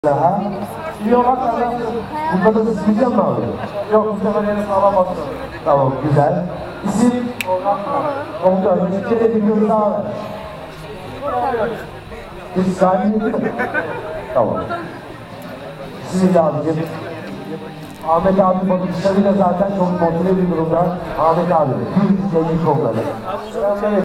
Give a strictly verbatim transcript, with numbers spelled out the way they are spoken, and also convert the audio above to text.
Ha? İyi olan kazansın. Burada da sizce mi alıyor? Yok, bu sefer yarısı alamazsın. Tamam, güzel. İsim? Komutan, bir kere bir gün daha ver. Biz sahibi Tamam. Bismillah abicim. Ahmet abi bakışlarıyla zaten çok motive bir durumda. Ahmet abi, bir düzeyini kolladı.